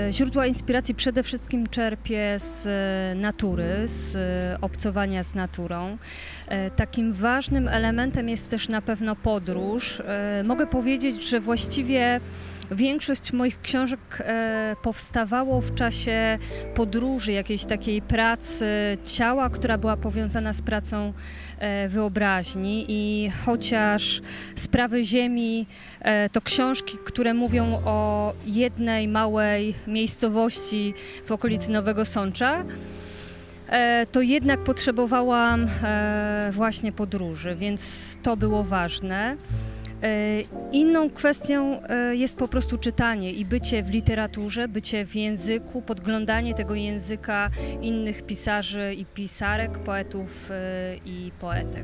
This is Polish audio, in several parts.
Źródła inspiracji przede wszystkim czerpię z natury, z obcowania z naturą. Takim ważnym elementem jest też na pewno podróż. Mogę powiedzieć, że właściwie większość moich książek powstawało w czasie podróży, jakiejś takiej pracy ciała, która była powiązana z pracą wyobraźni i chociaż Sprawy Ziemi to książki, które mówią o jednej małej miejscowości w okolicy Nowego Sącza, to jednak potrzebowałam właśnie podróży, więc to było ważne. Inną kwestią jest po prostu czytanie i bycie w literaturze, bycie w języku, podglądanie tego języka innych pisarzy i pisarek, poetów i poetek.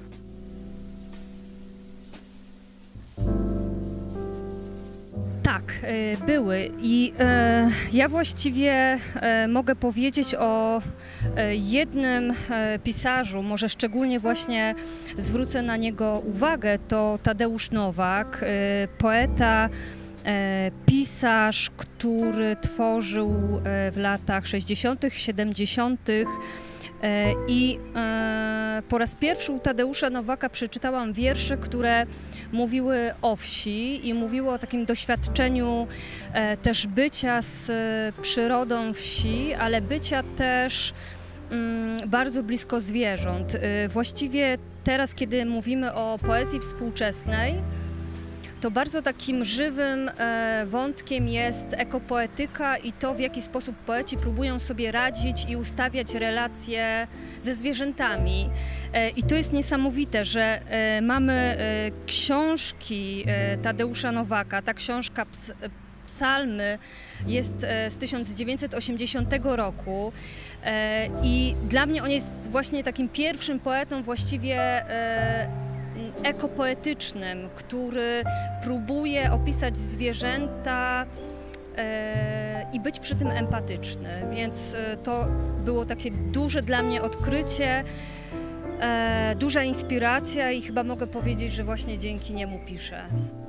Tak, były i ja właściwie mogę powiedzieć o jednym pisarzu, może szczególnie właśnie zwrócę na niego uwagę, to Tadeusz Nowak, poeta, pisarz, który tworzył w latach 60., 70. I po raz pierwszy u Tadeusza Nowaka przeczytałam wiersze, które mówiły o wsi i mówiły o takim doświadczeniu też bycia z przyrodą wsi, ale bycia też bardzo blisko zwierząt. Właściwie teraz, kiedy mówimy o poezji współczesnej, to bardzo takim żywym wątkiem jest ekopoetyka i to, w jaki sposób poeci próbują sobie radzić i ustawiać relacje ze zwierzętami. I to jest niesamowite, że mamy książki Tadeusza Nowaka, ta książka Psalmy jest z 1980 roku i dla mnie on jest właśnie takim pierwszym poetą właściwie ekopoetycznym, który próbuje opisać zwierzęta i być przy tym empatyczny, więc to było takie duże dla mnie odkrycie, duża inspiracja i chyba mogę powiedzieć, że właśnie dzięki niemu piszę.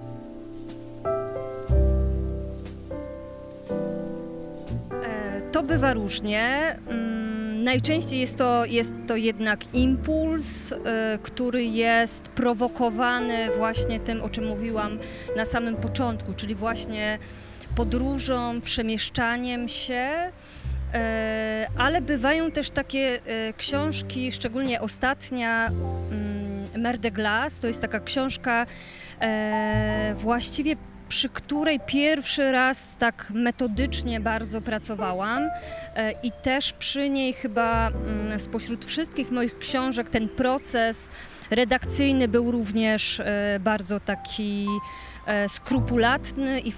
To bywa różnie. Najczęściej jest to jednak impuls, który jest prowokowany właśnie tym, o czym mówiłam na samym początku, czyli właśnie podróżą, przemieszczaniem się, ale bywają też takie książki, szczególnie ostatnia, Mer de Glace, to jest taka książka właściwie przy której pierwszy raz tak metodycznie bardzo pracowałam i też przy niej chyba spośród wszystkich moich książek ten proces redakcyjny był również bardzo taki skrupulatny i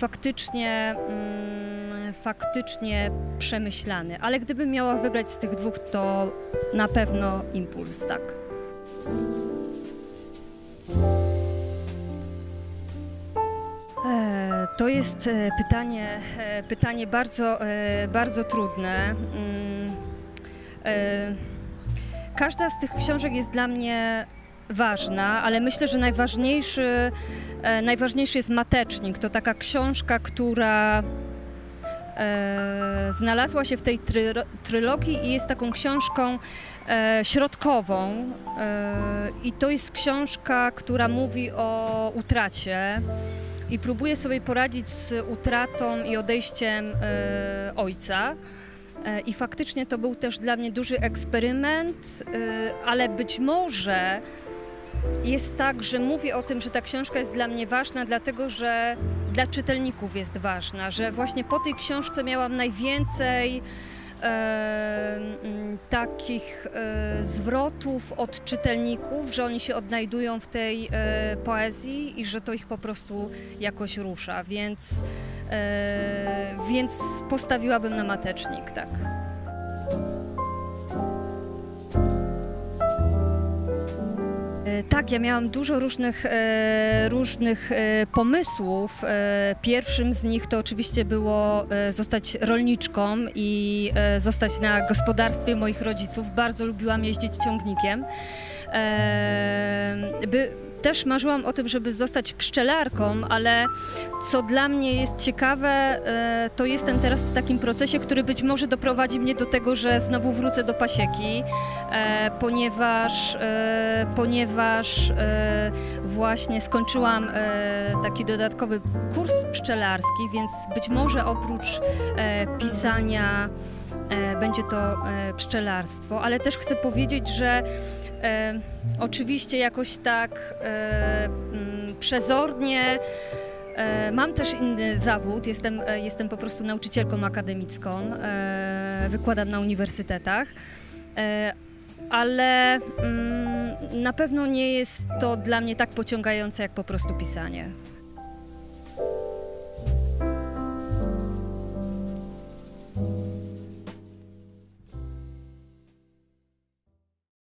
faktycznie przemyślany. Ale gdybym miała wybrać z tych dwóch, to na pewno impuls, tak. To jest pytanie bardzo trudne. Każda z tych książek jest dla mnie ważna, ale myślę, że najważniejszy jest Matecznik. To taka książka, która znalazła się w tej trylogii i jest taką książką środkową. I to jest książka, która mówi o utracie i próbuje sobie poradzić z utratą i odejściem ojca. I faktycznie to był też dla mnie duży eksperyment, ale być może jest tak, że mówię o tym, że ta książka jest dla mnie ważna, dlatego że dla czytelników jest ważna, że właśnie po tej książce miałam najwięcej takich zwrotów od czytelników, że oni się odnajdują w tej poezji i że to ich po prostu jakoś rusza, więc postawiłabym na Matecznik, tak. Tak, ja miałam dużo różnych pomysłów. Pierwszym z nich to oczywiście było zostać rolniczką i zostać na gospodarstwie moich rodziców. Bardzo lubiłam jeździć ciągnikiem. też marzyłam o tym, żeby zostać pszczelarką, ale co dla mnie jest ciekawe, to jestem teraz w takim procesie, który być może doprowadzi mnie do tego, że znowu wrócę do pasieki, ponieważ właśnie skończyłam taki dodatkowy kurs pszczelarski, więc być może oprócz pisania będzie to pszczelarstwo, ale też chcę powiedzieć, że oczywiście jakoś tak przezornie mam też inny zawód, jestem po prostu nauczycielką akademicką, wykładam na uniwersytetach, ale na pewno nie jest to dla mnie tak pociągające jak po prostu pisanie.